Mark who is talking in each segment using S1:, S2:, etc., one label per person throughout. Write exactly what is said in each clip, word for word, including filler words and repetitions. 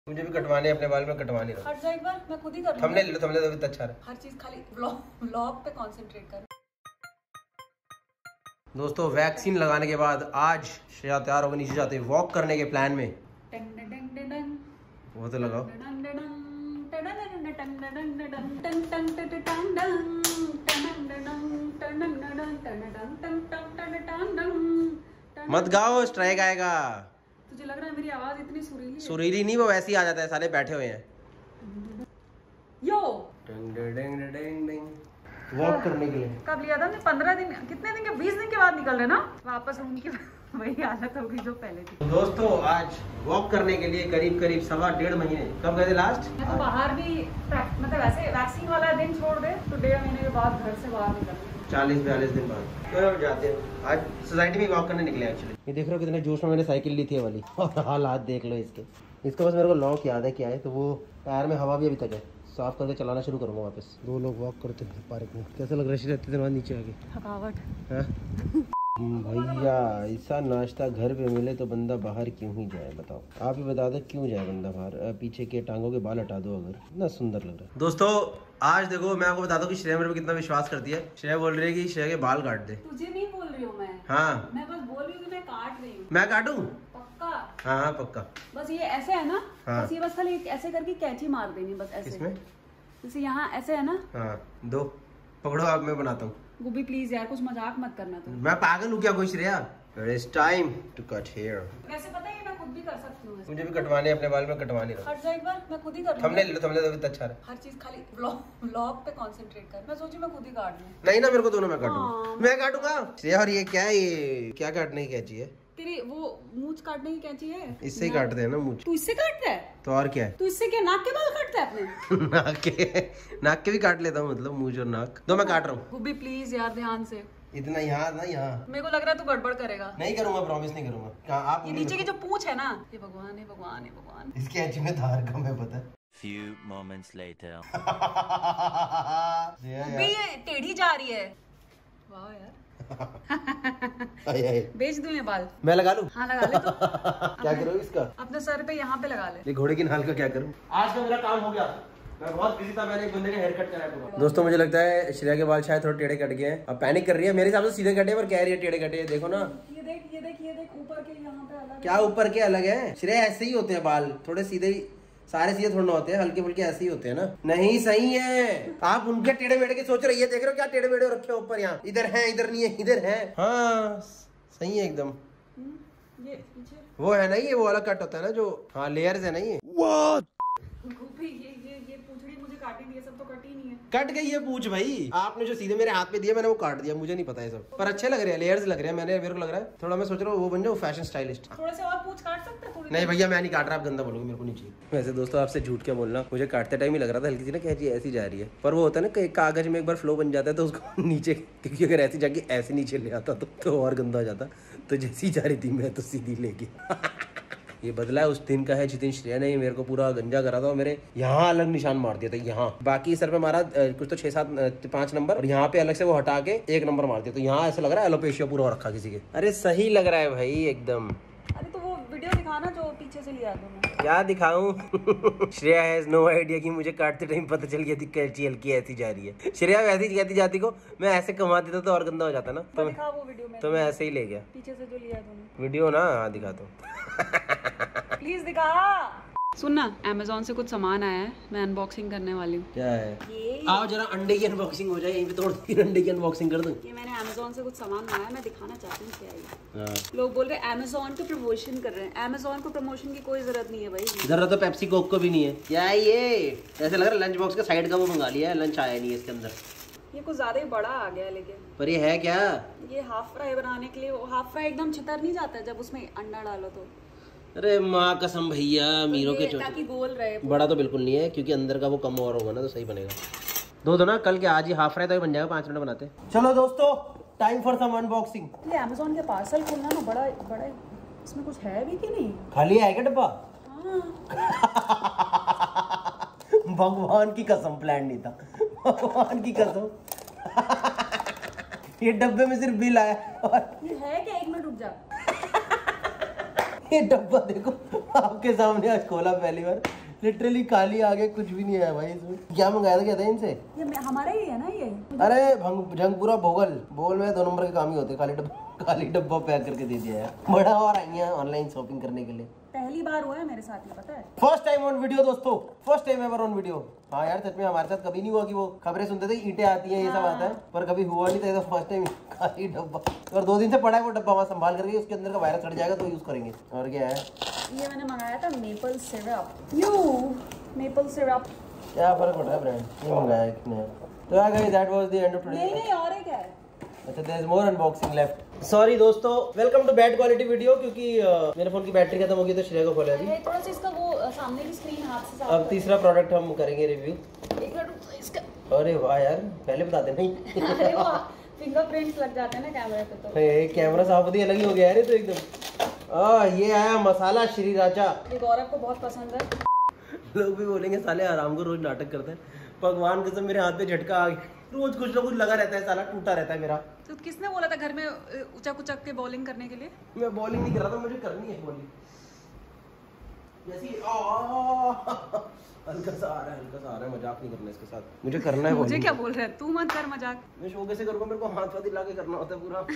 S1: मुझे भी कटवाने अपने बाल में कटवाने रहो।
S2: हट जा एक बार, मैं खुद ही कर लूंगी।
S1: थंबनेल ले लो, थंबनेल तो अच्छा रहा।
S2: हर चीज खाली व्लॉग व्लॉग पे कंसंट्रेट कर।
S1: दोस्तों वैक्सीन लगाने के बाद आज श्रेया तैयार होकर नीचे जाते वॉक करने के प्लान में। वो तो लगाओ। मत गाओ, स्ट्राइक आएगा।
S2: तुझे लग रहा है मेरी आवाज इतनी सुरीली है?
S1: सुरीली नहीं, वो वैसे ही आ जाता है, सारे बैठे हुए हैं।
S2: यो
S1: वॉक करने के लिए
S2: कब लिया था हमने? पंद्रह दिन, कितने दिन के, बीस दिन के बाद निकल रहे ना वापस। उनकी वही हालत होगी जो पहले थी।
S1: दोस्तों आज वॉक करने के लिए करीब करीब सवा डेढ़ महीने, कब गए थे लास्ट?
S2: मैं तो बाहर भी मतलब ऐसे वैक्सीन वाला दिन छोड़ दे तो डेढ़ महीने के बाद घर से बाहर निकल
S1: चालीस बयालीस दिन बाद तो जाते हैं। आज सोसाइटी में वॉक करने निकले एक्चुअली। ये देख रहे हो कितने जोश में मैंने साइकिल ली थी वाली, और हालात देख लो इसके। इसका बस मेरे को लॉक याद है क्या है, तो वो टायर में हवा भी अभी तक है, साफ करके चलाना शुरू करूंगा वापस। दो लोग वॉक करते हैं पार्क में, कैसा लग रहा है? रहते दिन बाद नीचे आके
S2: थकावट।
S1: भैया ऐसा नाश्ता घर पे मिले तो बंदा बाहर क्यों ही जाए, बताओ आप ही बता दो क्यों जाए बंदा बाहर। पीछे के टांगों के बाल हटा दो, अगर इतना सुंदर लग रहा है। दोस्तों आज देखो मैं आपको बता दूं कि श्रेया मेरे पे कितना विश्वास करती है। श्रेया बोल रही है कि श्रेया के बाल काट दे।
S2: तुझे नहीं बोल रही हूँ मैं।
S1: हाँ
S2: मैं बस बोल रही हूँ कि मैं काट रही हूँ।
S1: मैं काटूं?
S2: पक्का?
S1: हाँ हाँ पक्का।
S2: बस ये ऐसे है ना?
S1: हाँ।
S2: बस ये बस खाली ऐसे करके कैंची मार देनी बस ऐसे।
S1: इसमें
S2: जैसे यहाँ ऐसे है ना?
S1: हाँ दो पकड़ो, आप मैं बनाता हूँ।
S2: गुब्बी प्लीज यार कुछ मजाक मत करना तुम।
S1: मैं पागल हूँ क्या कोई Shreya? It's time to cut hair।
S2: वैसे पता है मैं खुद भी कर सकती हूँ।
S1: मुझे भी कटवाने अपने बाल में कटवाने रहो।
S2: हट जा एक बार, मैं खुद ही कर लूंगी।
S1: थंबनेल ले लो, थंबनेल तो अच्छा रहा।
S2: हर चीज खाली व्लॉग व्लॉग पे कंसंट्रेट कर। मैं सोची मैं खुद ही काट लूं।
S1: नहीं ना, मेरे को दोनों मैं काटूंगा।
S2: हाँ।
S1: मैं काटूंगा श्रेया। और ये क्या है? ये क्या काटने की कैंची है?
S2: तेरी वो मूंछ काटने की कैंची है?
S1: इससे ही काटते हैं ना मूंछ।
S2: तू इससे काटता है?
S1: तो और क्या है?
S2: तू इससे क्या नाक के बाल काटता है अपने?
S1: नाक के नाक के भी काट लेता हूँ, मतलब मूंछ और नाक दो मैं काट रहा हूँ।
S2: गुब्बी प्लीज यार ध्यान से।
S1: इतना यहाँ ना यहाँ।
S2: मेरे को लग रहा है तू गड़बड़ करेगा।
S1: नहीं करूंगा, प्रॉमिस नहीं करूंगा। कहाँ आप?
S2: ये नीचे की जो पूंछ है ना, ये भगवान है भगवान है भगवान।
S1: इसकी कैंची में धार कम है पता है।
S3: Few moments later.
S2: गुब्बी ये टेढ़ी जा रही है। वाह यार।
S1: आए आए।
S2: बेच दूं ये बाल?
S1: मैं लगा लूं?
S2: हाँ लगा ले तो।
S1: क्या करूँ इसका?
S2: अपने सर पे यहाँ पे लगा ले।
S1: ये घोड़े की नाल का क्या करूँ? आज का मेरा काम हो गया। मैं बहुत बिजी था, मैंने एक बंदे का हेयर कट कराया। दोस्तों मुझे लगता है श्रेया के बाल शायद थोड़े टेढ़े कट गए हैं। अब पैनिक कर रही है। मेरे हिसाब से सीधे कटे पर कह रही है टेढ़े कटे। देखो ना,
S2: ये देख ये देख ये देख ऊपर के यहाँ पे अलग।
S1: क्या ऊपर के अलग है? श्रेया ऐसे ही होते हैं बाल, थोड़े सीधे ही, सारे सीधे थोड़ा होते हैं, हल्के फुल्के ऐसे ही होते हैं ना। नहीं सही है, आप उनके टेढ़े मेढ़े के सोच रही है। देख रहे हो क्या टेढ़े मेढ़े रखे ऊपर, यहाँ इधर है इधर नहीं है, इधर है। हाँ सही है एकदम।
S2: ये पीछे
S1: वो है ना, ये वो अलग कट होता है ना जो, हाँ लेयर्स है ना ये।
S2: ये ये ये पूंछड़ी मुझे काटी दी है, सब तो कटी नहीं है।
S1: कट गई है पूछ भाई। आपने जो सीधे मेरे हाथ पे दिया मैंने वो काट दिया, मुझे नहीं पता है सब, पर अच्छे लग रहे हैं, लेयर्स लग रहे हैं। मैंने मेरे को लग रहा है थोड़ा, मैं सोच रहा हूँ वो बन जाऊँ फैशन स्टाइलिस्ट।
S2: थोड़े से और पूंछ काट सकते हैं? थोड़ी
S1: नहीं भैया मैं नहीं काट रहा, आप गंदा बोलोगे, मेरे को नहीं चाहिए। वैसे दोस्तों आपसे झूठ क्या बोलना, मुझे काटते टाइम ही लग रहा था हल्की सी ना कैंची ऐसी जा रही है, पर वो होता है ना कागज में एक बार फ्लो बन जाता है तो उसको नीचे, क्योंकि अगर ऐसी जाके ऐसे नीचे ले आता तो, तो और गंदा हो जाता। तो जैसी जा रही थी मैं तो सीधी लेके ये बदला है उस दिन का है जिस दिन श्रेया ने मेरे को पूरा गंजा करा था और मेरे यहाँ अलग निशान मार दिया था। यहाँ बाकी सर पे मारा कुछ तो छह सात पांच नंबर, और यहाँ पे अलग से वो हटा के एक नंबर मार दिया। तो यहाँ ऐसा लग रहा है एलोपेशिया पूरा रखा किसी के। अरे सही लग रहा है भाई एकदम।
S2: अरे तो वो वीडियो दिखाना जो पीछे से लिया तुमने।
S1: क्या दिखाऊं? श्रेया हैज नो आइडिया कि मुझे काटते टाइम पता चल गया थी कैंची हल्की ऐसी जा रही है। श्रेया वैसी कहती जाती को मैं ऐसे कमा देता तो और गंदा हो जाता ना, तो
S2: दिखा वो वीडियो में।
S1: तो मैं ऐसे ही ले गया
S2: पीछे से जो लिया तुमने
S1: वीडियो ना। हाँ दिखा दो
S2: प्लीज दिखा। सुनना, अमेज़न से कुछ सामान आया है, मैं अनबॉक्सिंग करने वाली हूँ।
S1: क्या है? ये आओ जरा अंडे की अनबॉक्सिंग हो जाए, यहीं पे तोड़ तीन अंडे की अनबॉक्सिंग कर दूं।
S2: ये मैंने अमेज़न से कुछ सामान मंगाया, मैं दिखाना चाहती हूँ क्या है।
S1: हाँ।
S2: लोग बोल रहे हैं अमेज़न को प्रमोशन कर रहे हैं। अमेज़न को प्रमोशन की कोई जरूरत नहीं है भाई।
S1: जरूरत तो पेप्सी कोक को भी नहीं है। क्या है ये? ऐसे लग रहा है लंच बॉक्स के साइड का वो मंगा लिया है, लंच आया नहीं है इसके अंदर।
S2: ये कुछ ज्यादा ही बड़ा आ गया है, लेकिन
S1: पर ये है क्या?
S2: ये हाफ फ्राई बनाने के लिए। हाफ फ्राई एकदम छितर नहीं जाता है जब उसमें अंडा डालो तो।
S1: अरे माँ कसम भैया, मीरों के
S2: चोट ताकि गोल रहे।
S1: बड़ा तो बिल्कुल नहीं है, क्योंकि अंदर का वो कम और होगा ना तो सही बनेगा। दो दो ना कल के आज ही हाफ फ्राई तो बन जाएगा, पाँच मिनट बनाते। चलो दोस्तों टाइम फॉर सम अनबॉक्सिंग।
S2: ये अमेज़न के पार्सल खोलना ना बड़ा बड़ा, इसमें कुछ है भी कि नहीं?
S1: खाली है क्या डब्बा? भगवान की कसम प्लान नहीं था, भगवान की कसम। ये डब्बे में सिर्फ बिल आया और
S2: ये है क्या? एक मिनट रुक जा।
S1: ये डब्बा देखो आपके सामने आज खोला पहली बार, लिटरली खाली आगे कुछ भी नहीं आया भाई इसमें। क्या मंगाया था, क्या था इनसे?
S2: ये हमारा ही है ना ये।
S1: अरे भंग जंगपुरा भोगल भोगल में दो नंबर के काम ही होते, खाली डब्बा खाली डब्बा पैक करके दे दिया यार। बड़ा और आई है ऑनलाइन शॉपिंग करने के लिए,
S2: पहली बार हुआ है मेरे साथ में, पता है।
S1: फर्स्ट टाइम ऑन वीडियो दोस्तों, first time ever on video. हाँ यार सच में हमारे साथ कभी नहीं हुआ कि वो खबरें सुनते थे ईंटें आती हैं ये सब आता है, पर कभी हुआ नहीं था। तो फर्स्ट टाइम खाली डब्बा, और दो दिन से पड़ा है वो डब्बा वहाँ संभाल करके, उसके अंदर का वायरस चढ़ जाएगा तो यूज करेंगे। और क्या है
S2: ये मैंने मंगाया था maple syrup, you maple syrup.
S1: क्या फर्क पड़ रहा है ब्रांड, ये मंगाया है किसने? तो आ गई, that was the end of today.
S2: नहीं नहीं और एक है।
S1: अच्छा there is more unboxing left. Sorry दोस्तों, welcome to bad quality video, क्योंकि uh, मेरे फोन की बैटरी खत्म हो गई तो श्रेया को खोला अभी।
S2: थोड़ा सा इसका वो अ, सामने की स्क्रीन हाथ से साफ
S1: अब तीसरा प्रोडक्ट हम करेंगे रिव्यू।
S2: एक मिनट इसका।
S1: अरे वाह यार, पहले बताते नहीं।
S2: अरे वाह, फिंगरप्रिंट्स लग जाते हैं ना कैमरे पे तो।
S1: ये कैमरा साफ होती अलग ही हो गया यार ये तो एकदम। आ ये आया मसाला श्री राजा,
S2: ये गौरव को बहुत पसंद है।
S1: लोग भी बोलेंगे साले आराम को रोज नाटक करते हैं। भगवान कसम मेरे हाथ पे झटका आ गया, रोज कुछ ना कुछ लगा रहता है, साला टूटा रहता है मेरा।
S2: तो किसने बोला था घर में उचक उचक के बॉलिंग करने के लिए?
S1: मैं बॉलिंग नहीं कर रहा था, मुझे करनी है बॉलिंग। जैसी आ हल्का सा आ रहा है, हल्का सा आ रहा है, मजाक नहीं करना इसके साथ, मुझे करना है।
S2: मुझे क्या बोल रहा है, तू मत कर मजाक।
S1: मैं शो कैसे करूँगा, मेरे को हाथ वाथ हिला के करना होता है पूरा।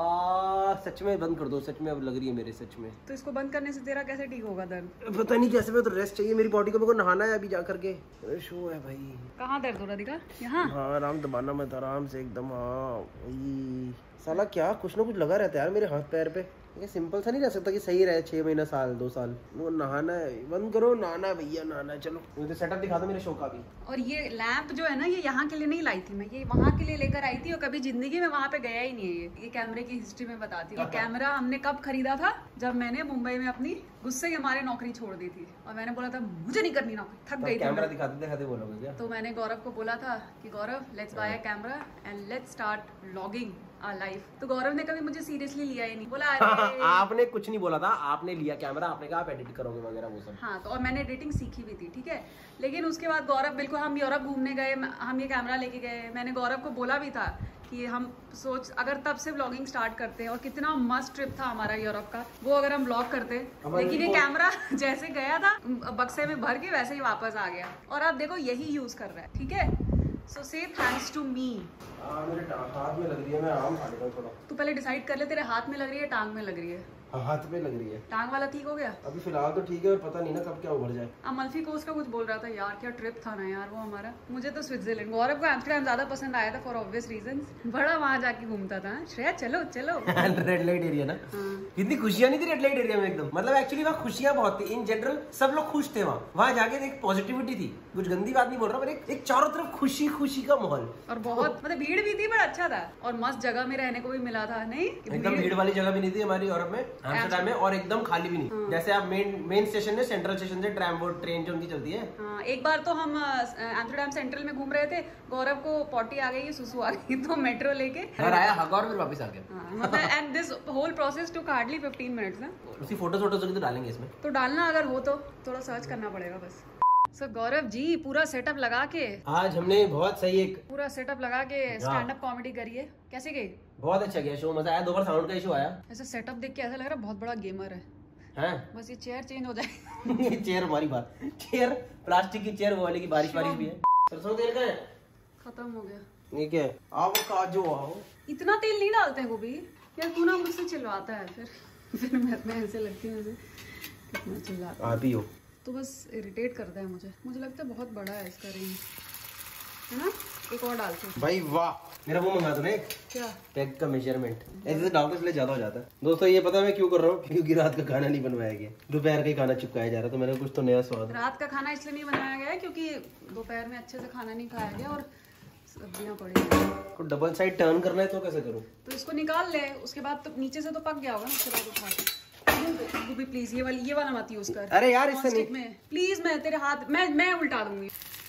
S1: आ सच में बंद कर दो, सच में अब लग रही है मेरे, सच में।
S2: तो इसको बंद करने से तेरा कैसे ठीक होगा दर्द?
S1: पता नहीं कैसे, मैं तो रेस्ट चाहिए मेरी बॉडी को, मेरे को नहाना है अभी जा करके। शो है भाई।
S2: कहाँ दर्द हो रहा दिखा? यहाँ?
S1: हाँ आराम दबाना मत, आराम से एकदम। हाँ वही साला क्या कुछ ना कुछ लगा रहता है यार मेरे हाथ पैर पे। ये सिंपल सा नहीं रह सकता कि सही रहे छह महीना साल दो साल। वो नहाना है, बंद करो, नहाना है भैया, नहाना है। चलो मुझे सेटअप दिखा दो मेरे शो का भी।
S2: और ये लैंप जो है ना, ये यहाँ के लिए नहीं लाई थी मैं, ये वहाँ के लिए लेकर आई थी, और कभी जिंदगी में वहाँ पे गया ही नहीं है। ये ये कैमरे की हिस्ट्री में बताती हूँ। कैमरा हमने कब खरीदा था? जब मैंने मुंबई में अपनी गुस्से के मारे नौकरी छोड़ दी थी, और मैंने बोला था मुझे नहीं करनी नौकरी, थक गई थी।
S1: कैमरा दिखाते दिखाते बोलोगे क्या?
S2: तो मैंने गौरव को बोला था कि Gaurav let's buy a camera and let's start vlogging our life. तो गौरव ने कभी मुझे सीरियसली लिया ही नहीं, बोला अरे
S1: आपने कुछ नहीं बोला था, आपने लिया कैमरा, आपने कहा आप एडिट करोगे वगैरह वो सब।
S2: हाँ, तो और मैंने एडिटिंग सीखी भी थी, ठीक है। लेकिन उसके बाद गौरव, बिल्कुल हम यूरोप घूमने गए, हम ये कैमरा लेके गए, मैंने गौरव को बोला भी था कि हम सोच अगर तब से व्लॉगिंग स्टार्ट करते हैं, और कितना मस्त ट्रिप था हमारा यूरोप का, वो अगर हम व्लॉग करते। लेकिन ये कैमरा जैसे गया था बक्से में भर के, वैसे ही वापस आ गया, और आप देखो यही यूज कर रहा है, ठीक है। सो से थैंक्स टू मी।
S1: मेरे हाथ में लग रही है, मैं आराम खा लेता हूँ थोड़ा।
S2: तू पहले डिसाइड कर ले, तेरे हाथ में लग रही है टांग में लग रही है?
S1: हाथ में लग रही है।
S2: टांग वाला ठीक हो गया?
S1: अभी फिलहाल तो ठीक है, और पता नहीं ना कब क्या उभर जाए।
S2: अमल्फी को उसका कुछ बोल रहा था यार, क्या ट्रिप था ना यार वो हमारा। मुझे तो स्विट्जरलैंड, गौरव को एम्स्टर्डम ज्यादा पसंद आया था फॉर ऑब्वियस रीजंस। बड़ा वहां जाके घूमता था। श्रेया चलो चलो।
S1: रेड लाइट एरिया ना, इतनी खुशियां नहीं थी रेड लाइट एरिया में एकदम। मतलब एक्चुअली वहाँ खुशियां बहुत थी, इन जनरल सब लोग खुश थे वहाँ। वहाँ जाके एक पॉजिटिविटी थी, कुछ गंदी बात नहीं बोल रहा, पर एक, एक चारों तरफ खुशी खुशी का माहौल,
S2: और बहुत मतलब भीड़ भी थी, बड़ा अच्छा था, और मस्त जगह में रहने को भी मिला था। नहीं
S1: एकदम भीड़ वाली जगह भी नहीं थी हमारी यूरोप में, एम्स्टर्डम में, और एकदम खाली भी नहीं। जैसे आप मेन मेन स्टेशन है, सेंट्रल स्टेशन से ट्रैम वो ट्रेन जो उनकी चलती है।
S2: हाँ, एक बार तो हम एम्स्टर्डम सेंट्रल में घूम रहे थे, गौरव को पॉटी आ गई, सुसु आ गई, तो मेट्रो लेके
S1: घर आया, हगा और फिर वापस आ गया।
S2: हाँ, मतलब and this whole process took hardly fifteen minutes ना।
S1: उसी फोटोज वोटोज तो डालेंगे इसमें,
S2: तो डालना अगर हो तो थोड़ा सर्च करना पड़ेगा बस। सो so, गौरव जी पूरा सेटअप लगा के
S1: आज हमने बहुत सही एक
S2: पूरा सेटअप लगा के स्टैंड अप कॉमेडी करी है। कैसे गई?
S1: बहुत अच्छा गया शो, मजा आया। दो बार साउंड का इशू आया।
S2: ऐसा सेटअप देख के ऐसा लग रहा है बहुत बड़ा गेमर है।
S1: हैं?
S2: बस ये चेयर चेंज हो जाए।
S1: ये चेयर हमारी बात, चेयर प्लास्टिक की चेयर, वो वाली की बारिश बारिश भी है। सरसों तेल का है,
S2: खत्म हो गया।
S1: ये क्या है? आओ काजू आओ।
S2: इतना तेल नहीं डालते हैं गोभी यार, तू ना मुझसे चिल्लाता है, फिर फिर मैं मैं ऐसे लगती हूँ, ऐसे कितना चिल्लाता
S1: आप ही हो
S2: तो बस इरिटेट करता है मुझे। मुझे लगता है बहुत बड़ा है इसका रेंज, है ना? एक और डालते हैं
S1: भाई। वाह, मेरा वो मंगा दो ना एक,
S2: क्या?
S1: पैक का मेजरमेंट। ऐसे तो डाउट इसलिए ज्यादा हो जाता है। दोस्तों ये पता मैं क्यों कर रहा हूँ, क्योंकि रात का खाना नहीं बनवाया गया, दोपहर का ही खाना चिपकाया जा रहा, तो मैंने कुछ तो नया स्वाद।
S2: रात का खाना इसलिए नहीं बनाया गया है क्योंकि दोपहर में अच्छे से खाना नहीं खाया गया, और सब्जियां पड़ी।
S1: को डबल साइड टर्न करना है तो कैसे करूँ?
S2: तो इसको निकाल ले, उसके बाद तो नीचे से तो पक गया होगा ना, उसके बाद उठा के गोभी प्लीज ये वाली ये वाला मत यूज कर।
S1: अरे यार इससे नहीं
S2: में प्लीज, मैं तेरे हाथ मैं मैं उल्टा दूंगी।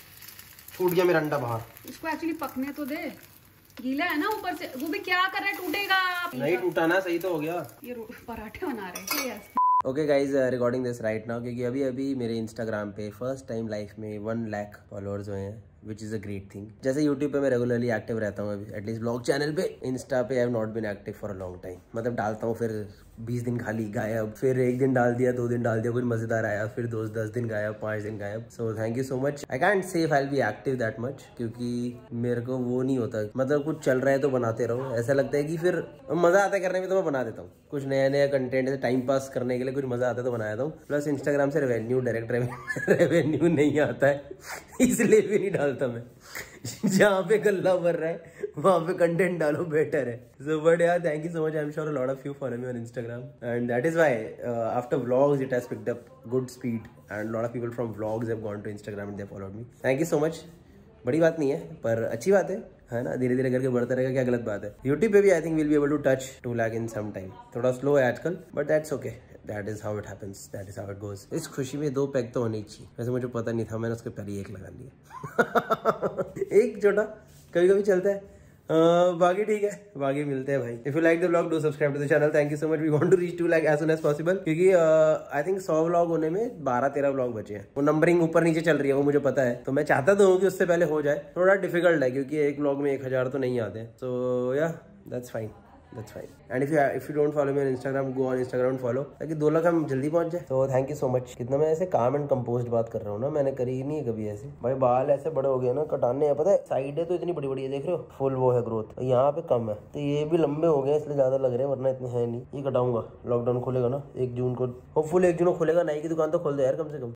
S1: टूट गया मेरा अंडा बाहर।
S2: इसको एक्चुअली पकने तो दे, गीला है ना ऊपर से। गोभी क्या कर रहा है, टूटेगा।
S1: नहीं टूटा ना, सही तो हो गया।
S2: ये पराठे बना रहे हैं।
S1: Okay guys, recording this right now, क्योंकि अभी अभी मेरे इंस्टाग्राम पे फर्स्ट टाइम लाइफ में वन लाख फॉलोअर्स हुए हैं, which is a great thing. जैसे यूट्यूब पे मैं रेगुलरली एक्टिव रहता हूँ, अभी एटलीस्ट ब्लॉग चैनल पे, इंस्टा पे I have not been active for a long time. मतलब डालता हूँ फिर बीस दिन खाली गायब, फिर एक दिन डाल दिया, दो दिन डाल दिया, कुछ मजेदार आया, फिर दोस्त दस दिन गायब, पांच दिन गायब। So thank you so much. I can't say I will be active that much, क्योंकि मेरे को वो नहीं होता, मतलब कुछ चल रहा है तो बनाते रहो। ऐसा लगता है कि फिर मजा आता है करने में तो मैं बना देता हूँ कुछ नया नया कंटेंट, टाइम पास करने के लिए कुछ मजा आता है तो बना देता हूँ। प्लस इंस्टाग्राम से रेवेन्यू, डायरेक्ट रेवेन्यू नहीं आता है इसलिए भी नहीं डालता मैं। जहाँ पे गल्ला भर रहा है वहाँ पे कंटेंट डालो, बेटर है। सो बट यार thank you so much. I am sure a lot of you follow me on Instagram and that is why after vlogs it has picked up good speed and lot of people from vlogs have gone to Instagram and they followed me. Thank you so much. बड़ी बात नहीं है पर अच्छी बात है, है ना, धीरे धीरे करके बढ़ता रहेगा, क्या गलत बात है। यूट्यूब पे भी I think will be able to touch two lakh in some time. थोड़ा स्लो है आजकल but that's okay, that is how it happens, that is how it goes. इस खुशी में दो पैक तो होने ही चाहिए। वैसे मुझे पता नहीं था, मैंने उसके पहले एक लगा लिया एक छोटा कभी कभी चलता है। Uh, बाकी ठीक है, बाकी मिलते हैं भाई। If you like the vlog do subscribe to the channel. Thank you so much. We want to reach to like as soon as possible, क्योंकि आई थिंक सौ व्लॉग होने में बारह तेरह व्लॉग बचे हैं। वो नंबरिंग ऊपर नीचे चल रही है, वो मुझे पता है, तो मैं चाहता तो हूँ कि उससे पहले हो जाए। थोड़ा डिफिकल्ट है क्योंकि एक व्लॉग में एक हजार तो नहीं आते, so yeah that's fine, that's fine. And if you if you don't follow me on Instagram, go on Instagram follow, ताकि दो लाख हम जल्दी पहुंच जाए। तो थैंक यू सो मच। कितना मैं ऐसे काम एंड कंपोज्ड बात कर रहा हूँ ना, मैंने करी ही नहीं है कभी ऐसी। भाई बाल ऐसे बड़े हो गए ना, कटाने हैं, पता है साइड है तो इतनी बड़ी बड़ी है, देख रहे हो, फुल वो है ग्रोथ, यहाँ पे कम है, तो ये भी लंबे हो गए इसलिए ज्यादा लग रहे हैं, वरना इतने है नहीं। ये कटाऊंगा, लॉकडाउन खोलेगा ना एक जून को, होपफुल एक जून को खुलेगा, नाई की दुकान तो खोल दे यार कम से कम।